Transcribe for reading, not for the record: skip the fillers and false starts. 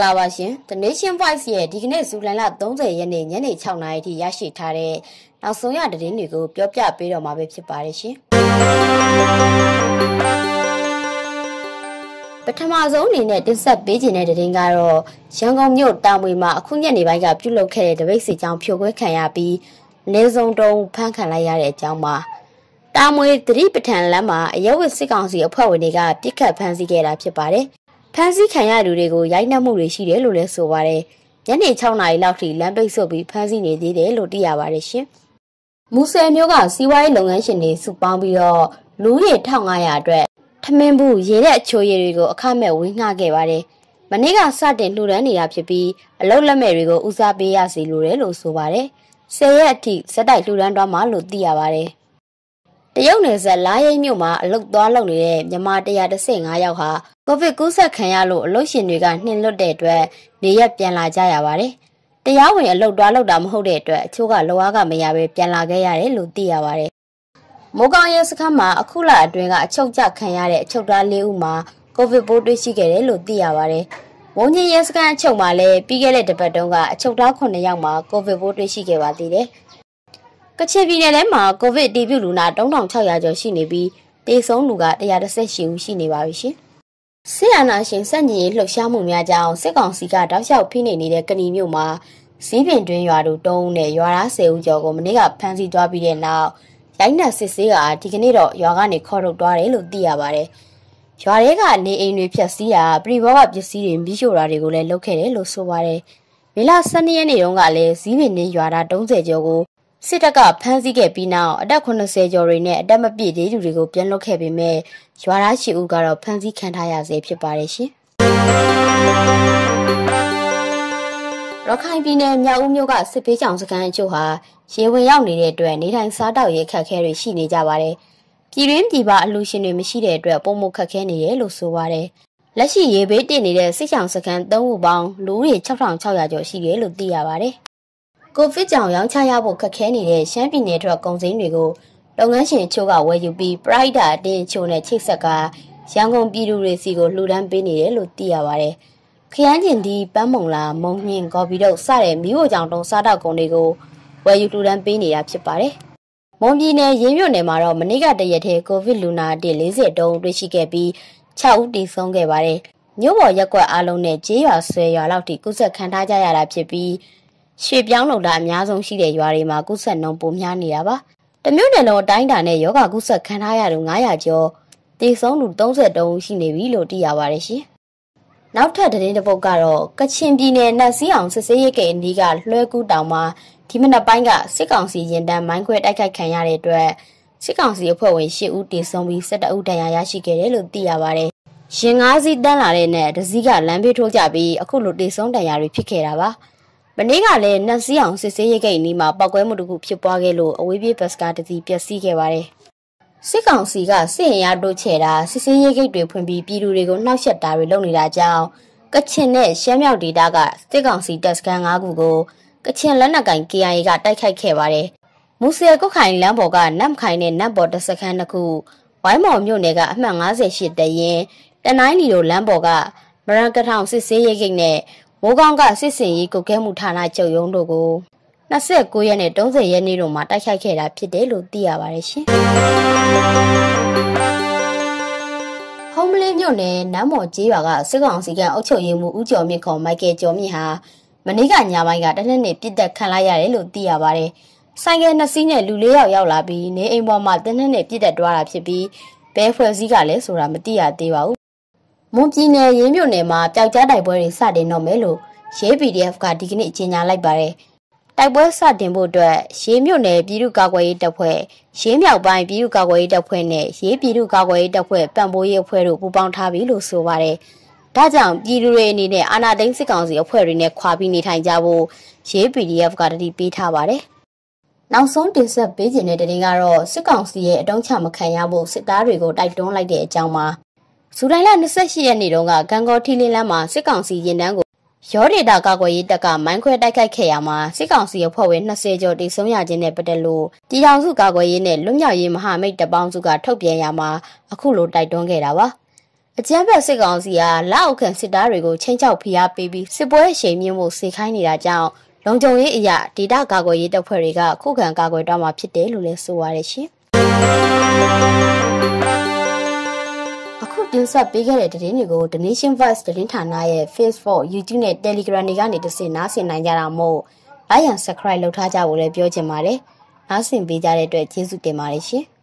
လာပါရှင် The Nation Voice ရဲ့ဒီကနေ့ဇူလိုင်လ30ရက်နေ့ညနေ6နာရီထိရရှိထားတဲ့နောက်ဆုံးရသတင်းတွေကိုပြောပြပေးတော့မှာပဲဖြစ်ပါတယ်ရှင်ပထမဆုံးအနေနဲ့တင်ဆက်ပေးခြင်းတဲ့သတင်းကတော့ရန်ကုန်မြို့တာမွေမှာအခုညနေပိုင်းကပြုလုပ်ခဲ့တဲ့တပိတ်စီကြောင်းဖြိုခွဲခံရပြီးနေစုံတုံးဖမ်းခံလိုက်ရတဲ့အကြောင်းပါတာမွေသတိပဋ္ဌာန်လမ်းမှာအရက်ဝတ်စစ်ကောင်စီအဖွဲ့ဝင်တွေကပြစ်ခတ်ဖမ်းဆီးခဲ့တာဖြစ်ပါတယ်ဖမ်းဆီးခံရသူတွေကိုရိုက်နှက်မှုတွေရှိတယ်လို့လည်းဆိုပါတယ်။ညနေ6နာရီလောက်ထိလမ်းပိတ်ဆို့ပြီးဖမ်းဆီးနေသေးတယ်လို့သိရပါတယ်ရှင်။မူဆယ်မျိုးကစီးပွားရေးလုပ်ငန်းရှင်တွေစုပေါင်းပြီးတော့လူရေ1500အတွက်ထမင်းဘူးရေတဲ့အချိုရည်တွေကိုအခမဲ့ဝေငှခဲ့ပါတယ်။မနေ့ကစတင်လှူဒန်းနေတာဖြစ်ပြီးအလုပ်လက်မဲ့တွေကိုဦးစားပေးရစီလိုတယ်လို့ဆိုပါတယ်။10ရက်အထိစက်တိုက်လှူဒန်းသွားမှလို့သိရပါတယ်။တရုတ်နယ်စပ်လာရိတ်မြို့မှာအလုတ်သွားလုပ်နေတဲ့မြန်မာ115ယောက်ဟာကိုဗစ်ကူးစက်ခံရလို့အလုပ်ရှင်တွေကနှင်လွတ်တဲ့အတွက်နေရက်ပြန်လာကြရပါတယ်။တရားဝင်အလုတ်သွားလုပ်တာမဟုတ်တဲ့အတွက်အချို့ကလောအားကမရပဲပြန်လာခဲ့ရတယ်လို့သိရပါတယ်။မိုးကောင်းရဲစခန်းမှာအခုလအတွင်းကအချုပ်ကျခံရတဲ့အချုပ်သား4ဦးမှာကိုဗစ်ပိုးတွေ့ရှိခဲ့တယ်လို့သိရပါတယ်။မုံကြီးရဲစခန်းအချုပ်မှာလည်းပြီးခဲ့တဲ့တစ်ပတ်တုန်းကအချုပ်သား9ယောက်မှာကိုဗစ်ပိုးတွေ့ရှိခဲ့ပါသေးတယ်။ကချင်ပြည်နယ်ထဲမှာကိုဗစ်အတည်ပြုလူနာ3600ကျော်ရှိနေပြီးသေဆုံးလူက118ဦးရှိနေပါပြီရှင်။စစ်အာဏာရှင်စက်ညင်လှုပ်ရှားမှုများကြောင့်စစ်ကောင်စီကတောက်လျှောက်ဖိနှိပ်နေတဲ့ကဏီမြို့မှာစည်းပင်တွင်းရွာတို့3ဦးနဲ့ရွာသား10ဦးကျော်ကိုမနေ့ကဖမ်းဆီးသွားပြီးတဲ့နောက်ရိုက်နှက်စစ်ဆေးကဒီကနေ့တော့ရွာကနေခေါ်ထုတ်သွားတယ်လို့သိရပါတယ်။ရွာတွေကနေအိမ်တွေဖျက်ဆီးတာပြည်ဘောကပစ္စည်းတွေမိရှို့တာတွေကိုလည်းလုပ်ခဲ့တယ်လို့ဆိုပါတယ်။မေလ12ရက်နေ့တုန်းကလည်းစည်းပင်တွင်းရွာသား30ကျော်ကိုစစ်တပ်ကဖမ်းဆီးခဲ့ပြီးနောက်အသက်80ကျော်တွေနဲ့အသက်မပြည့်သေးသူတွေကိုပြန်လွှတ်ခဲ့ပေမဲ့ရွာသားရှိဦးကတော့ဖမ်းဆီးခံထားရဆဲဖြစ်ပါတယ်ရှင်။ရခိုင်ပြည်နယ်မြောက်ဦးမြို့ကစစ်ပေးကြောင်စခန်းအချို့ဟာရေဝင်ရောက်နေတဲ့အတွက်နေထိုင်စားတောက်ရေးခက်ခဲတွေရှိနေကြပါတယ်။ပြည်တွင်းပြည်ပအလှူရှင်တွေမရှိတဲ့အတွက်ပုံမှုခက်ခဲနေတယ်လို့ဆိုပါတယ်။လက်ရှိရေဘေးတင်နေတဲ့စစ်ကြောင်စခန်း3ခုပေါင်းလူဦးရေ6600ကျော်ရှိတယ်လို့သိရပါတယ်။ကိုဗစ်ကြောင့်ရောင်းချရဖို့ခက်ခဲနေတဲ့ရှမ်းပြည်နယ်ထွက်ကုန်စည်တွေကိုလုပ်ငန်းရှင်အချို့ကဝယ်ယူပြီးပရိုက်တာအတင်းအချို့နဲ့ချိတ်ဆက်ကရန်ကုန်ပြည်သူတွေစီကိုလှူဒန်းပေးနေတယ်လို့သိရပါတယ်။ခရမ်းကျင်ဒီပန်းမုံလာမုံညင်ကော်ပီတို့စတဲ့မိဖို့ကြောင့်တုံးစားတော့ကုန်တွေကိုဝယ်ယူလှူဒန်းပေးနေတာဖြစ်ပါတယ်။မွန်ပြည်နယ်ရင်းမြို့နယ်မှာတော့မနေ့ကတရက်တည်းကိုဗစ်လူနာအတစ်40တုံးတွေ့ရှိခဲ့ပြီး6ဦးတည်ဆုံးခဲ့ပါတယ်။မြို့ပေါ်ရက်ကွက်အားလုံးနဲ့ကျေးရွာ10ရွာလောက်ထိကုသခံထားကြရတာဖြစ်ပြီးရွှေပြောင်းလုံတာအများဆုံးရှိတဲ့ရွာတွေမှာကုသနှုန်းပိုများနေတာပါ။တမျိုးနယ်လုံးအတိုင်းအတာနဲ့ယောဂကုသခံထားရသူ900ကျော်သေဆုံးသူ33ဦးရှိနေပြီလို့သိရပါတယ်ရှင်။နောက်ထပ်သတင်းတစ်ပုဒ်ကတော့ကချင်ပြည်နယ်နတ်စည်းအောင်စစ်စေးရိတ်ကိန်းအနီးကလွှဲကူးတောင်မှာဒီမနက်ပိုင်းကစစ်ကောင်စီရင်တန်းမိုင်းခွဲတိုက်ခိုက်ခံရတဲ့အတွက်စစ်ကောင်စီအဖွဲ့ဝင်10ဦးသေဆုံးပြီး17ဦးဒဏ်ရာရရှိခဲ့တယ်လို့သိရပါတယ်။ရင်5စီးတန်းလာတဲ့နဲ့တစည်းကလမ်းဘေးထိုးကြပြီးအခုလိုသေဆုံးဒဏ်ရာတွေဖြစ်ခဲ့တာပါ။မနေ့ကလည်းနတ်စည်းအောင်စစ်ဆေးရေးဂိတ်နီးမှာပောက်ကွဲမှုတစ်ခုဖြစ်ပွားခဲ့လို့အဝေးပြေးဘတ်စကားတစ်စီးပျက်စီးခဲ့ပါတယ်။စစ်ကောင်စီကစစ်ရင်ရတိုးချဲ့တာစစ်ဆေးရေးဂိတ်တွေဖွင့်ပြီးပြည်သူတွေကိုနှောက်ယှက်တာတွေလုပ်နေတာကြောင့်ကချင်နဲ့ရှမ်းမြောက်ဒေသကစစ်ကောင်စီတပ်စခန်း5ခုကိုကချင်လက်နက်ကင် KIA ကတိုက်ခိုက်ခဲ့ပါတယ်။မူဆယ်ကုတ်ခိုင်လမ်းပေါ်ကနမ်ခိုင်နဲ့နမ်ပေါ်တစခန်းတစ်ခုဝိုင်းမော်မြို့နယ်ကအမှတ်58တရင်တနိုင်းလီတို့လမ်းပေါ်ကမရန်ကထောင်စစ်ဆေးရေးဂိတ်နဲ့မိုးကောင်းကစစ်စင်ရေးကုတ်ကဲမှုဌာနချုပ်ရုံးတို့ကို29ရက်နဲ့30ရက်နေ့တို့မှာတိုက်ခိုက်ခဲ့တာဖြစ်တယ်လို့သိရပါတယ်ရှင်။ဟုံးမလင်းမြို့နယ်နမ်းမော်ကျေးရွာကစစ်ကောင်စီကအုပ်ချုပ်ရေးမှူးဦးကျော်မြင့်ခေါ်မိုက်ကယ်ကျော်မြင့်ဟာမနေ့ကညပိုင်းကတနက်နေ့ပြစ်တက်ခံလိုက်ရတယ်လို့သိရပါတယ်။ဆိုင်ကယ်2စီးနဲ့လူ4ယောက်ရောက်လာပြီးနေအိမ်ပေါ်မှာတနက်နေ့ပြစ်တက်သွားတာဖြစ်ပြီးဘဲဖွဲ့စည်းကလည်းဆိုတာမသိရသေးပါဘူး။မွန်ပြည်နယ်ရင်းမြို့နယ်မှာပျောက်ကြားတိုက်ပွဲတွေစတင်တော့မယ်လို့ရဲ PDF ကဒီကနေ့ကြေညာလိုက်ပါတယ်။တိုက်ပွဲစတင်ဖို့အတွက်ရဲမြို့နယ်ပြည်သူ့ကာကွယ်ရေးတပ်ဖွဲ့ရဲမြောက်ပိုင်းပြည်သူ့ကာကွယ်ရေးတပ်ဖွဲ့နဲ့ရဲပြည်သူ့ကာကွယ်ရေးတပ်ဖွဲ့ပံ့ပိုးရေးအဖွဲ့တို့ပူးပေါင်းထားပြီလို့ဆိုပါတယ်။ဒါကြောင့်ပြည်သူတွေအနေနဲ့အာဏာသိမ်းစစ်ကောင်စီအဖွဲ့တွေနဲ့ခွာပြီးနေထိုင်ကြဖို့ရဲ PDF ကတတိပေးထားပါတယ်။နောက်ဆုံးတင်ဆက်ပေးခြင်းတဲ့တင်ကတော့စစ်ကောင်စီရဲ့အတုံးချမခံရဖို့စစ်သားတွေကိုတိုက်တွန်းလိုက်တဲ့အကြောင်းပါ။ဇူလိုင်လ28ရက်နေ့တုန်းကဂန်ကော်ထီလင်းလမ်းမှာစစ်ကောင်စီရင်တန်းကိုရောဒေတာကာကွယ်ရေးတပ်ကမိုင်းခွဲတိုက်ခိုက်ခဲ့ရမှာစစ်ကောင်စီအဖွဲ့ဝင်20ကျော်တိဆုံးရခြင်းနဲ့ပတ်သက်လို့ပြည်ထောင်စုကာကွယ်ရေးနဲ့လွတ်မြောက်ရေးမဟာမိတ်တပ်ပေါင်းစုကထုတ်ပြန်ရမှာအခုလိုတိုက်တွန်းခဲ့တာပါအကြမ်းဖက်စစ်ကောင်စီကလက်အောက်ခံစစ်သားတွေကိုချင်းချောက်ဖိအားပေးပြီးစစ်ပွဲအရှိန်မြင့်မှုစေခိုင်းနေတာကြောင့်လုံခြုံရေးအရာဒေတာကာကွယ်ရေးတပ်ဖွဲ့တွေကခုခံကာကွယ်တော့မှာဖြစ်တယ်လို့လည်းဆိုပါရရှင်အခုတင်ဆက်ပေးခဲ့တဲ့သတင်းတွေကို The Nation Voice သတင်းဌာနရဲ့ Facebook, YouTube နဲ့ Telegram တွေကနေတစ်ဆင့်နားဆင်နိုင်ကြတာမို့ like and subscribe လုပ်ထားကြဖို့လည်းပြောချင်ပါတယ်။နားဆင်ပေးကြတဲ့အတွက်ကျေးဇူးတင်ပါတယ်ရှင်။